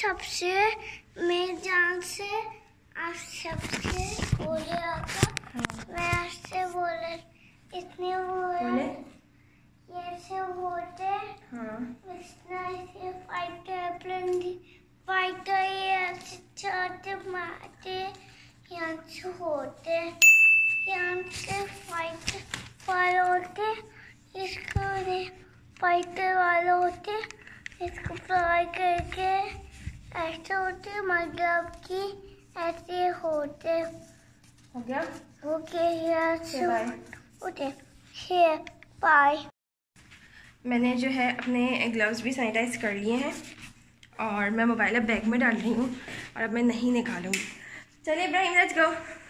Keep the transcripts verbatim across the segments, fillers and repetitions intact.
सबसे मेरी जान से आप सबसे बोले आका मैं आपसे बोले इतने बोले ये से होते हाँ इतना ऐसे फाइटर प्लेन फाइटर ये चाहते मारते यहाँ से होते यहाँ से फाइटर वाले होते इसको फाइटर वाले होते इसको फ्राई करके ऐसे होते मतलब कि ऐसे होते। हो गया? ओके यार बाय। Okay share bye. मैंने जो है अपने ग्लव्स भी सैनिटाइज कर लिए हैं और मैं मोबाइल अब बैग में डाल रही हूँ और अब मैं नहीं निकालूंगी। चलिए इब्राहिम लेट्स गो।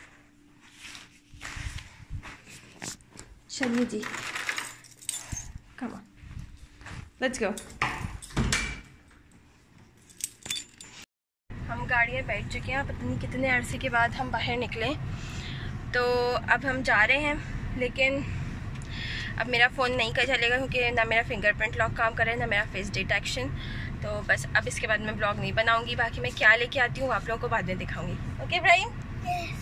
चलिए जी कम ऑन लेट्स गो। हम गाड़ी में बैठ चुके हैं, पता नहीं कितने अरसे के बाद हम बाहर निकले। तो अब हम जा रहे हैं, लेकिन अब मेरा फ़ोन नहीं कर चलेगा क्योंकि ना मेरा फिंगरप्रिंट लॉक काम करे ना मेरा फेस डिटेक्शन। तो बस अब इसके बाद मैं ब्लॉग नहीं बनाऊंगी। बाकी मैं क्या लेके आती हूँ आप लोगों को बाद में दिखाऊंगी। ओके इब्राहिम? yes.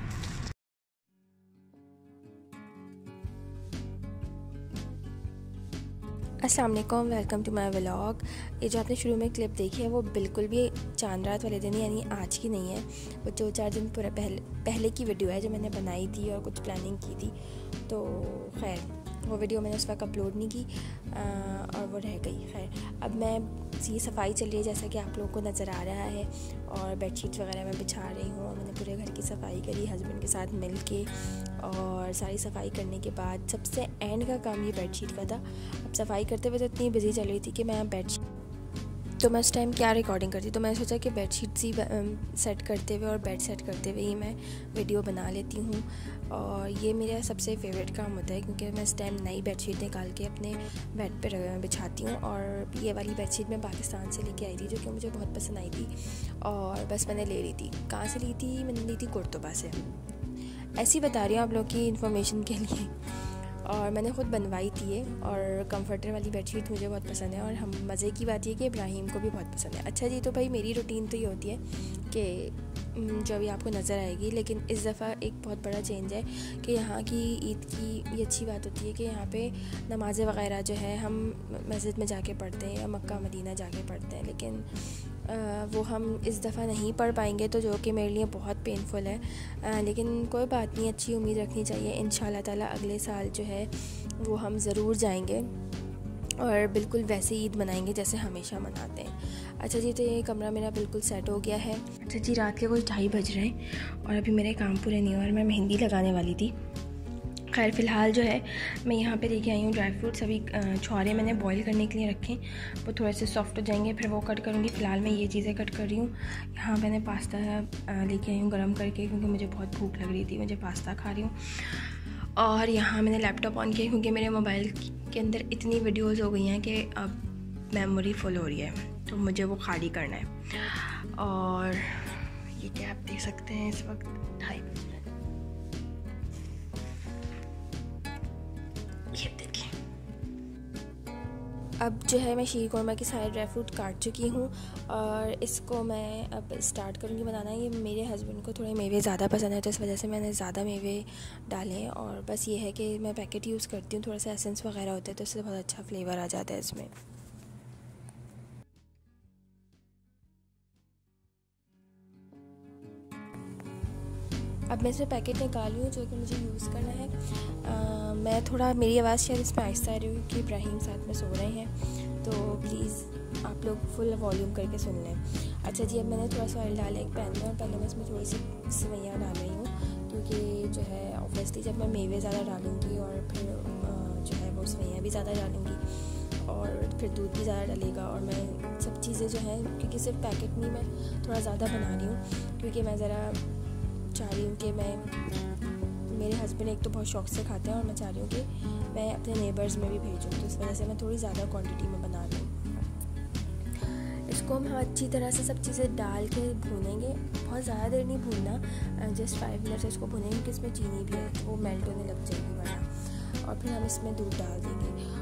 अस्सलाम वालेकुम, वेलकम टू माय व्लॉग। ये जो आपने शुरू में क्लिप देखी है वो बिल्कुल भी चांद रात वाले दिन यानी आज की नहीं है, वो दो चार दिन पूरा पहले पहले की वीडियो है जो मैंने बनाई थी और कुछ प्लानिंग की थी। तो खैर वो वीडियो मैंने उस वक्त अपलोड नहीं की आ, और वो रह गई। खैर अब मैं सी सफाई चल रही है जैसा कि आप लोगों को नज़र आ रहा है, और बेडशीट्स वगैरह मैं बिछा रही हूँ और मैंने पूरे घर की सफाई करी हस्बैंड के साथ मिल के। और सारी सफाई करने के बाद सबसे एंड का काम ये बेडशीट का था। अब सफाई करते हुए तो इतनी बिजी चल रही थी कि मैं बेडशीट तो मैं उस टाइम क्या रिकॉर्डिंग करती, तो मैंने सोचा कि बेडशीट्स ही सेट करते हुए और बेड सेट करते हुए ही मैं वीडियो बना लेती हूँ। और ये मेरा सबसे फेवरेट काम होता है क्योंकि मैं इस टाइम नई बेडशीट निकाल के अपने बेड पे बिछाती हूँ। और ये वाली बेडशीट मैं पाकिस्तान से लेके आई थी जो कि मुझे बहुत पसंद आई थी और बस मैंने ले ली थी। कहाँ से ली थी? मैंने ली थी कुर्तुबा से। ऐसी बता रही हूँ आप लोग की इन्फॉर्मेशन के लिए। और मैंने ख़ुद बनवाई थी ये, और कंफर्टर वाली बेडशीट मुझे बहुत पसंद है। और हम मज़े की बात ये कि इब्राहिम को भी बहुत पसंद है। अच्छा जी, तो भाई मेरी रूटीन तो ये होती है कि जो भी आपको नज़र आएगी, लेकिन इस दफ़ा एक बहुत बड़ा चेंज है कि यहाँ की ईद की ये अच्छी बात होती है कि यहाँ पे नमाज़ें वग़ैरह जो है हम मस्जिद में जाके पढ़ते हैं या मक्का मदीना जाके पढ़ते हैं, लेकिन आ, वो हम इस दफ़ा नहीं पढ़ पाएंगे, तो जो कि मेरे लिए बहुत पेनफुल है। आ, लेकिन कोई बात नहीं, अच्छी उम्मीद रखनी चाहिए। इंशाल्लाह ताला अगले साल जो है वो हम ज़रूर जाएंगे और बिल्कुल वैसे ईद मनाएंगे जैसे हमेशा मनाते हैं। अच्छा जी, तो ये कमरा मेरा बिल्कुल सेट हो गया है। अच्छा जी, रात के कुछ ढाई बज रहे हैं और अभी मेरे काम पूरे नहीं हुए और मैं मेहंदी लगाने वाली थी। खैर फ़िलहाल जो है मैं यहाँ पे लेके आई हूँ ड्राई फ्रूट्स। अभी छुहारे मैंने बॉईल करने के लिए रखे, वो थोड़े से सॉफ्ट हो जाएंगे फिर वो कट करूँगी। फ़िलहाल मैं ये चीज़ें कट कर रही हूँ। यहाँ मैंने पास्ता लेके आई हूँ गर्म करके क्योंकि मुझे बहुत भूख लग रही थी, मुझे पास्ता खा रही हूँ। और यहाँ मैंने लैपटॉप ऑन किया क्योंकि मेरे मोबाइल के अंदर इतनी वीडियोज़ हो गई हैं कि अब मेमोरी फुल हो रही है, तो मुझे वो खाली करना है। और ये क्या आप देख सकते हैं इस वक्त ढाई बज रहे हैं। ये देखिए, अब जो है मैं शीर कोरमा की सारे ड्राई फ्रूट काट चुकी हूँ और इसको मैं अब स्टार्ट करूँगी बनाना। ये मेरे हस्बैंड को थोड़े मेवे ज़्यादा पसंद है तो इस वजह से मैंने ज़्यादा मेवे डाले हैं। और बस ये है कि मैं पैकेट यूज़ करती हूँ, थोड़ा सा एसेंस वगैरह होता है तो इससे बहुत अच्छा फ्लेवर आ जाता है इसमें। अब मैं इसमें पैकेट निकाली हूँ जो कि मुझे यूज़ करना है। आ, मैं थोड़ा मेरी आवाज़ शायद इसमें आहिस्ता आ रही हूँ कि इब्राहिम साथ में सो रहे हैं, तो प्लीज़ आप लोग फुल वॉल्यूम करके सुन लें। अच्छा जी, अब मैंने थोड़ा सा ऑयल डाला एक पैन में और पहले मैं इसमें थोड़ी सी सेवइयाँ डाल रही हूँ क्योंकि जो है ऑब्वियसली जब मैं मेवे ज़्यादा डालूँगी और फिर जो है वो सेवइयाँ भी ज़्यादा डालूँगी और फिर दूध भी ज़्यादा डलेगा। और मैं सब चीज़ें जो हैं क्योंकि सिर्फ पैकेट नहीं मैं थोड़ा ज़्यादा बना रही हूँ क्योंकि मैं ज़रा चाह रही हूँ कि मैं मेरे हस्बैंड एक तो बहुत शौक से खाते हैं और मैं चाह रही हूँ कि मैं अपने नेबर्स में भी भेजूँ, तो इस वजह से मैं थोड़ी ज़्यादा क्वांटिटी में बना रही हूँ। इसको हम अच्छी तरह से सब चीज़ें डाल के भूनेंगे, बहुत ज़्यादा देर नहीं भूनना, जस्ट फाइव मिनट्स इसको भूनेंगे क्योंकि इसमें चीनी भी है तो वो मेल्ट होने लग जाएगी वरना। और फिर हम इसमें दूध डाल देंगे और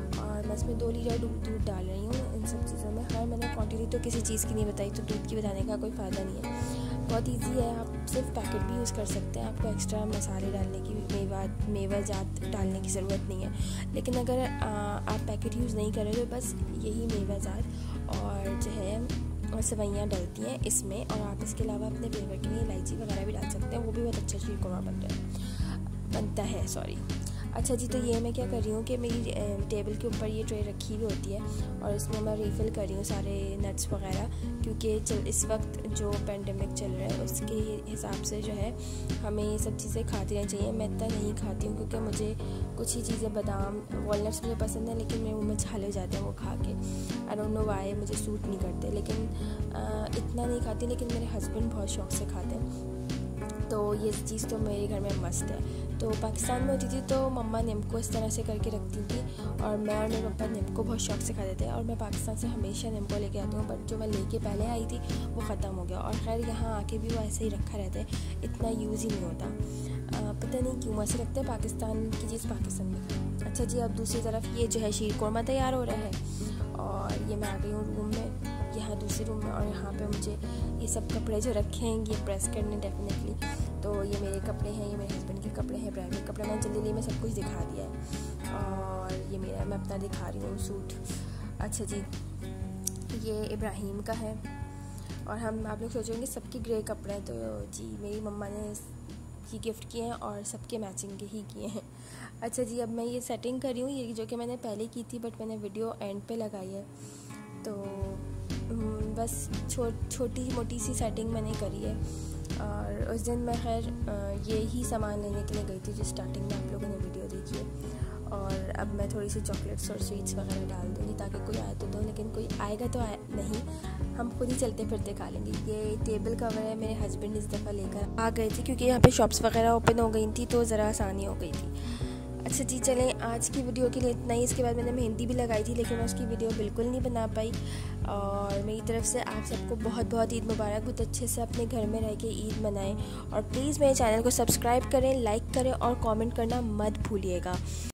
मैं इसमें दो लीटर दूध दूध डाल रही हूँ इन सब चीज़ों में। खैर मैंने क्वांटिटी तो किसी चीज़ की नहीं बताई, तो दूध की बताने का कोई फ़ायदा नहीं है। बहुत इजी है, आप सिर्फ पैकेट भी यूज़ कर सकते हैं, आपको एक्स्ट्रा मसाले डालने की, मेवा मेवा जात डालने की ज़रूरत नहीं है। लेकिन अगर आ, आप पैकेट यूज़ नहीं करें तो बस यही मेवा जात और जो है और सेवइयाँ डलती हैं इसमें। और आप इसके अलावा अपने फ्लेवर के लिए इलायची वगैरह भी डाल सकते हैं, वो भी बहुत अच्छा शीर खुरमा बन रहा है बनता है सॉरी। अच्छा जी, तो ये मैं क्या कर रही हूँ कि मेरी टेबल के ऊपर ये ट्रे रखी हुई होती है और इसमें मैं रीफ़िल कर रही हूँ सारे नट्स वगैरह, क्योंकि चल इस वक्त जो पेंडेमिक चल रहा है उसके हिसाब से जो है हमें ये सब चीज़ें खाती रहनी चाहिए। मैं इतना नहीं खाती हूँ क्योंकि मुझे कुछ ही चीज़ें बादाम वॉलनट्स मुझे पसंद है, लेकिन मेरे मुँह में छाले हो जाते हैं वो खा के। आई डोंट नो व्हाई, मुझे सूट नहीं करते, लेकिन आ, इतना नहीं खाती। लेकिन मेरे हस्बैंड बहुत शौक़ से खाते हैं, तो ये चीज़ तो मेरे घर में मस्त है। तो पाकिस्तान में होती थी तो मम्मा नींबू इस तरह से करके रखती थी और मैं और मेरे पापा नींबू बहुत शौक़ से खाते थे। और मैं पाकिस्तान से हमेशा नींबू लेके आती हूँ, बट जो मैं लेके पहले आई थी वो ख़त्म हो गया। और खैर यहाँ आके भी वो ऐसे ही रखा रहता है, इतना यूज़ ही नहीं होता। आ, पता नहीं क्यों ऐसे लगता है पाकिस्तान की चीज़ पाकिस्तान में। अच्छा जी, अब दूसरी तरफ ये जो है शीर खुरमा तैयार हो रहा है और ये मैं आ गई हूँ रूम में, यहाँ दूसरे रूम में। और यहाँ पे मुझे ये सब कपड़े जो रखे हैं ये प्रेस करने डेफिनेटली। तो ये मेरे कपड़े हैं, ये मेरे हस्बैंड के कपड़े हैं, इब्राहिम के कपड़े। मैंने जल्दी जल्दी में सब कुछ दिखा दिया है और ये मेरा मैं अपना दिखा रही हूँ सूट। अच्छा जी, ये इब्राहिम का है और हम आप लोग सोचेंगे सबके ग्रे कपड़े हैं, तो जी मेरी मम्मा ने ये गिफ्ट किए हैं और सबके मैचिंग के ही किए हैं। अच्छा जी, अब मैं ये सेटिंग कर रही हूँ, ये जो कि मैंने पहले की थी बट मैंने वीडियो एंड पे लगाई है। तो बस छो छोटी मोटी सी सेटिंग मैंने करी है। और उस दिन मैं खैर ये ही सामान लेने के लिए गई थी जो स्टार्टिंग में आप लोगों ने वीडियो देखी है। और अब मैं थोड़ी सी चॉकलेट्स और स्वीट्स वगैरह डाल दूँगी ताकि कोई आए तो दो, लेकिन कोई आएगा तो आए नहीं, हम खुद ही चलते फिरते खा लेंगे। ये टेबल कवर है, मेरे हस्बैंड इस दफ़ा लेकर आ गए थे क्योंकि यहाँ पे शॉप्स वगैरह ओपन हो गई थी तो ज़रा आसानी हो गई थी। अच्छा जी, चलें आज की वीडियो के लिए इतना ही। इसके बाद मैंने मेहंदी भी लगाई थी लेकिन मैं उसकी वीडियो बिल्कुल नहीं बना पाई। और मेरी तरफ से आप सबको बहुत बहुत ईद मुबारक। बहुत अच्छे से अपने घर में रह के ईद मनाएं और प्लीज़ मेरे चैनल को सब्सक्राइब करें, लाइक करें और कमेंट करना मत भूलिएगा।